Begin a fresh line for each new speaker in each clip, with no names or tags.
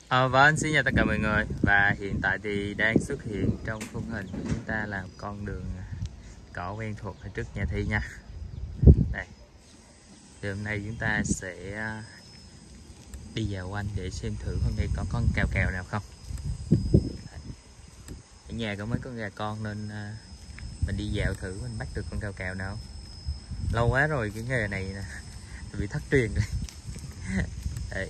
Vâng, xin chào tất cả mọi người. Và hiện tại thì đang xuất hiện trong khung hình của chúng ta là con đường cỏ quen thuộc ở trước nhà Thi nha. Đây, thì hôm nay chúng ta sẽ đi dạo quanh để xem thử hôm nay có con cào cào nào không. Ở nhà có mấy con gà con nên mình đi dạo thử mình bắt được con cào cào nào. Lâu quá rồi cái nghề này nè, bị thất truyền rồi. Đây.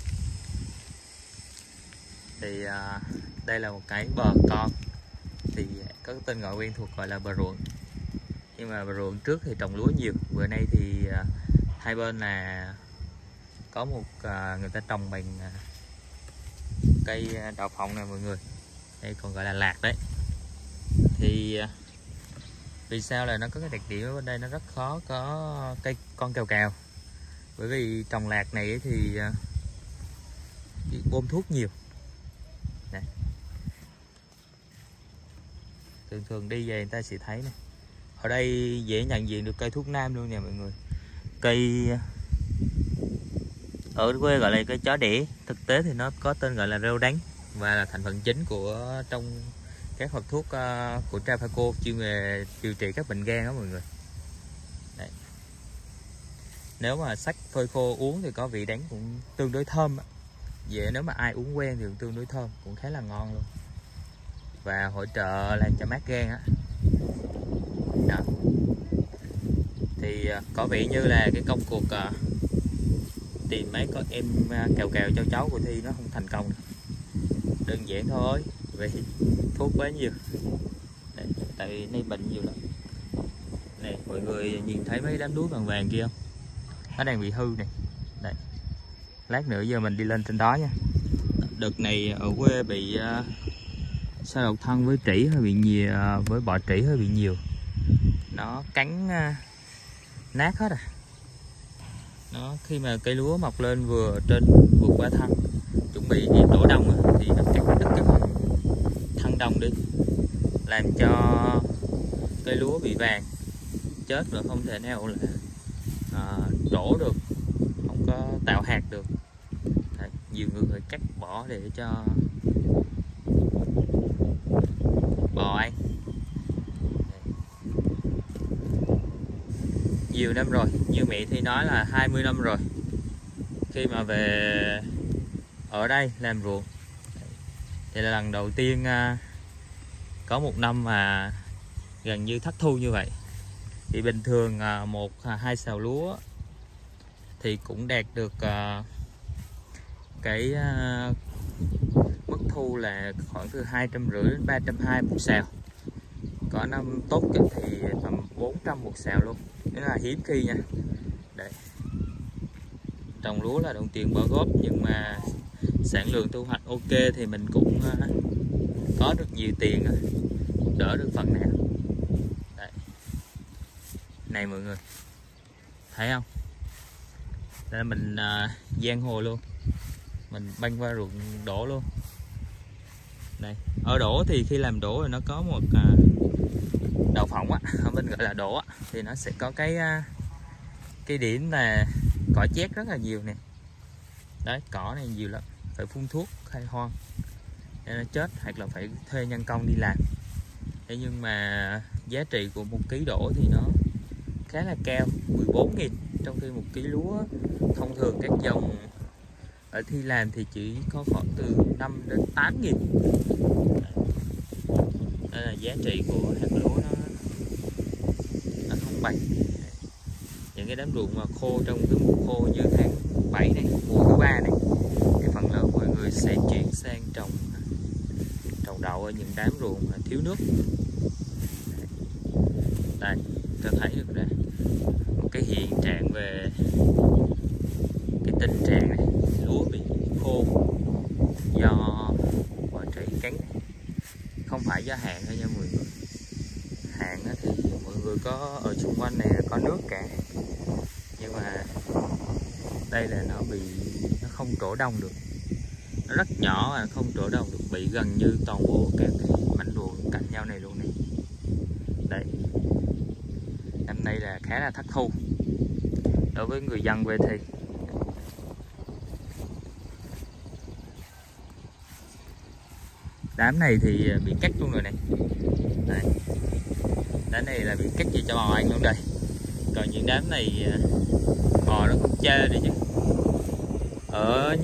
Thì đây là một cái bờ con, thì có tên gọi quen thuộc gọi là bờ ruộng. Nhưng mà bờ ruộng trước thì trồng lúa nhiều, bữa nay thì hai bên là có một người ta trồng bằng cây đậu phộng nè mọi người, đây còn gọi là lạc đấy. Thì vì sao là nó có cái đặc điểm ở bên đây nó rất khó có cây con cào cào, bởi vì trồng lạc này thì bơm thuốc nhiều. Này. Thường đi về người ta sẽ thấy này, ở đây dễ nhận diện được cây thuốc nam luôn nè mọi người. Cây ở quê gọi là cây chó đẻ, thực tế thì nó có tên gọi là rêu đắng và là thành phần chính của trong các hộp thuốc của Trafaco chuyên về điều trị các bệnh gan đó mọi người. Đấy. Nếu mà sắc phơi khô uống thì có vị đắng cũng tương đối thơm. Vậy nếu mà ai uống quen thì cũng tương đối thơm, cũng khá là ngon luôn và hỗ trợ làm cho mát gan á. Đó. Thì có vẻ như là cái công cuộc tìm mấy con em cào cào cho cháu của Thi nó không thành công. Đơn giản thôi, vì thuốc quá nhiều. Đây, tại vì nay bệnh nhiều lắm. Này mọi người nhìn thấy mấy đám đuối vàng vàng kia không? Nó đang bị hư này. Đây. Lát nữa giờ mình đi lên trên đó nha. Đợt này ở quê bị sao độc thân với trĩ hơi bị nhiều, với bọ trĩ hơi bị nhiều. Nó cắn nát hết à. Nó khi mà cây lúa mọc lên vừa qua thân chuẩn bị ép đổ đồng thì nó cắt đứt cái thân đồng đi, làm cho cây lúa bị vàng, chết rồi không thể nào là đổ được, không có tạo hạt được. Đấy, nhiều người cắt bỏ để cho bò ăn. Nhiều năm rồi, như mẹ Thi nói là 20 năm rồi khi mà về ở đây làm ruộng. Thì là lần đầu tiên có một năm mà gần như thất thu như vậy. Thì bình thường 1-2 sào lúa thì cũng đạt được cái mức thu là khoảng từ 250 đến 320 một sào. Có năm tốt thì tầm 400 một sào luôn, đó là hiếm khi nha. Đấy. Trồng lúa là đồng tiền bỏ góp, nhưng mà sản lượng thu hoạch ok thì mình cũng có được nhiều tiền, đỡ được phần nào. Đấy. Này mọi người thấy không, đây là mình giang hồ luôn, mình băng qua ruộng đổ luôn. Đây, ở đổ thì khi làm đổ thì nó có một đậu phộng á, ở bên gọi là đổ á, thì nó sẽ có cái điểm là cỏ chét rất là nhiều nè. Đấy, cỏ này nhiều lắm, phải phun thuốc khai hoang để nó chết, hoặc là phải thuê nhân công đi làm. Thế nhưng mà giá trị của 1 kg đổ thì nó khá là cao, 14.000, trong khi 1 kg lúa thông thường các dòng ở Thi làm thì chỉ có khoảng từ 5 đến 8.000. Đây là giá trị của hạt lúa nó không bằng. Những cái đám ruộng mà khô trong cái mùa khô như tháng 7 này, mùa thứ 3 này, thì phần lớn mọi người sẽ chuyển sang trồng đậu ở những đám ruộng mà thiếu nước. Đây, ta thấy được ra một cái hiện trạng về cái tình trạng này, lúa bị khô do bọ trĩ cắn, không phải do hạn thôi nha mọi người. Hạn thì mọi người có ở xung quanh này có nước cả, nhưng mà đây là nó không trổ đông được, nó rất nhỏ và không trổ đông được, bị gần như toàn bộ các mảnh ruộng cạnh nhau này luôn này. Đây, năm nay là khá là thất thu đối với người dân quê Thi. Đám này thì bị cắt luôn rồi này. Đây. Đám này là bị cắt gì cho bò ăn luôn đây. Còn những đám này bò nó cũng chê đi chứ. Ở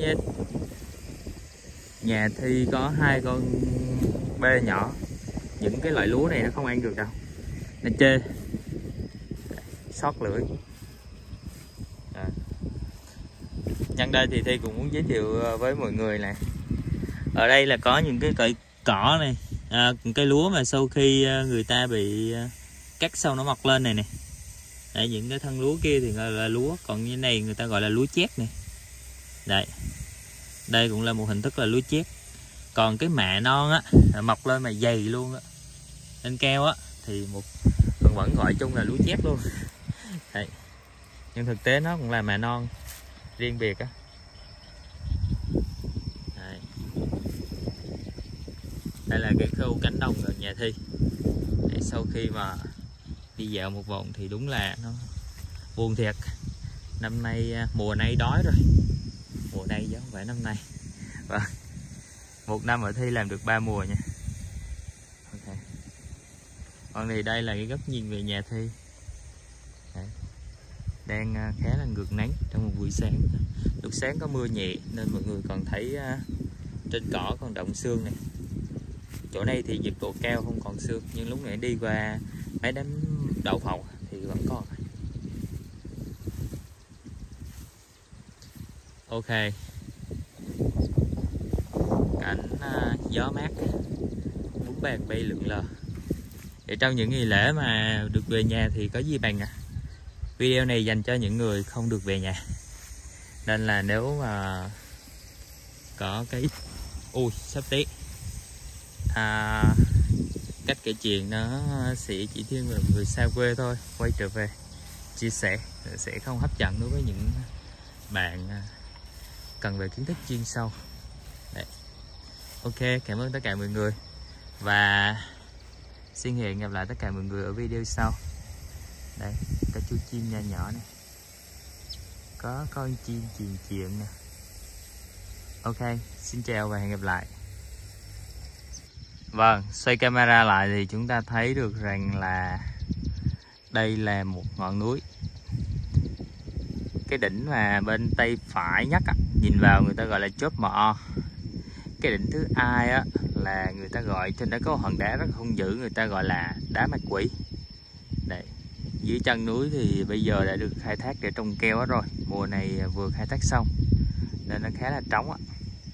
nhà Thi có 2 con bê nhỏ. Những cái loại lúa này nó không ăn được đâu, nó chê, sót lưỡi. Nhân đây thì Thi cũng muốn giới thiệu với mọi người nè. Ở đây là có những cái cây cỏ này, cây lúa mà sau khi người ta bị cắt xong nó mọc lên này nè. Đấy, những cái thân lúa kia thì gọi là lúa, còn như này người ta gọi là lúa chét này. Đây, đây cũng là một hình thức là lúa chét. Còn cái mạ non á, mọc lên mà dày luôn á, lên keo á, thì một phần vẫn gọi chung là lúa chét luôn. Đây. Nhưng thực tế nó cũng là mạ non riêng biệt á. Đây là cái khu cánh đồng gần nhà Thi. Để sau khi mà đi dạo một vòng thì đúng là nó buồn thiệt. Năm nay mùa nay đói rồi. Mùa nay chứ không phải năm nay. Và một năm ở Thi làm được 3 mùa nha. Ok. Còn thì đây là cái góc nhìn về nhà Thi. Đấy. Đang khá là ngược nắng trong một buổi sáng. Lúc sáng có mưa nhẹ nên mọi người còn thấy trên cỏ còn đọng sương này. Chỗ này thì nhiệt độ cao không còn sương, nhưng lúc nãy đi qua mấy đám đậu phộng thì vẫn còn. Ok, cảnh gió mát, bún bạc bay lượn lờ. Để trong những ngày lễ mà được về nhà thì có gì bằng video này dành cho những người không được về nhà. Nên là nếu mà có cái sắp Tết, cách kể chuyện nó sẽ chỉ thiên về người xa quê thôi, quay trở về chia sẻ sẽ không hấp dẫn đối với những bạn cần về kiến thức chuyên sâu. Đấy. Ok, cảm ơn tất cả mọi người và xin hẹn gặp lại tất cả mọi người ở video sau. Đây, có chú chim nhỏ nhỏ này, có con chim chiền chiện nè. Ok, xin chào và hẹn gặp lại. Vâng, xoay camera lại thì chúng ta thấy được rằng là đây là một ngọn núi. Cái đỉnh mà bên tay phải nhất nhìn vào người ta gọi là chóp mọ. Cái đỉnh thứ hai là người ta gọi, trên đó có hòn đá rất hung dữ, người ta gọi là đá mặt quỷ. Đây, dưới chân núi thì bây giờ đã được khai thác để trồng keo rồi. Mùa này vừa khai thác xong nên nó khá là trống á.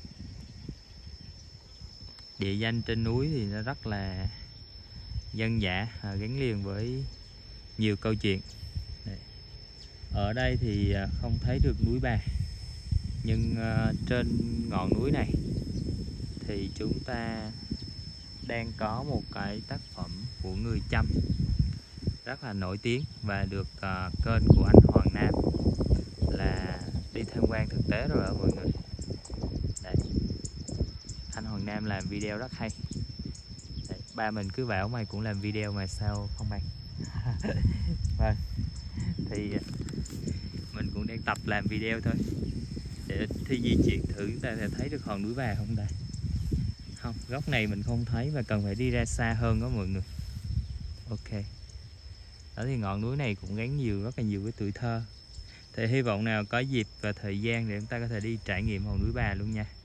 Địa danh trên núi thì nó rất là dân dã, gắn liền với nhiều câu chuyện. Đây. Ở đây thì không thấy được núi Bà, nhưng trên ngọn núi này thì chúng ta đang có một cái tác phẩm của người Chăm rất là nổi tiếng và được kênh của anh Hoàng Nam là đi tham quan thực tế rồi mọi người. Đây. Anh Hoàng Nam làm video rất hay. Đấy, ba mình cứ bảo mày cũng làm video mà sao không bằng. Vâng, thì mình cũng đang tập làm video thôi để thi di chuyển thử chúng ta sẽ thấy được hòn núi Bà không đây. Không, góc này mình không thấy và cần phải đi ra xa hơn đó mọi người. Ok, đó thì ngọn núi này cũng gắn rất là nhiều với tuổi thơ. Thì hy vọng nào có dịp và thời gian để chúng ta có thể đi trải nghiệm hòn núi Bà luôn nha.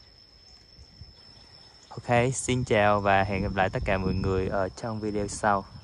Ok, xin chào và hẹn gặp lại tất cả mọi người ở trong video sau.